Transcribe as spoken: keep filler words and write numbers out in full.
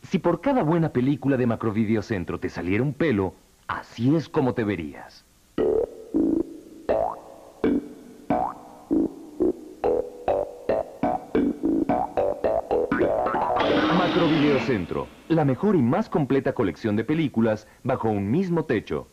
Si por cada buena película de Macrovideocentro te saliera un pelo, así es como te verías. Macrovideocentro, la mejor y más completa colección de películas bajo un mismo techo.